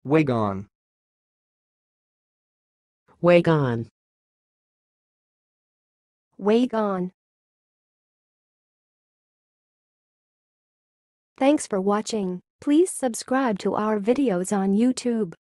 waygone, waygone, waygone. Thanks for watching. Please subscribe to our videos on YouTube.